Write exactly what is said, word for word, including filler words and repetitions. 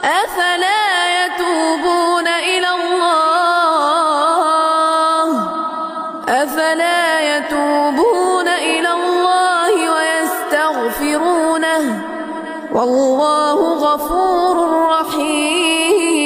أفلا يتوبون إلى الله أفلا يتوبون إلى الله ويستغفرونه والله غفور رحيم.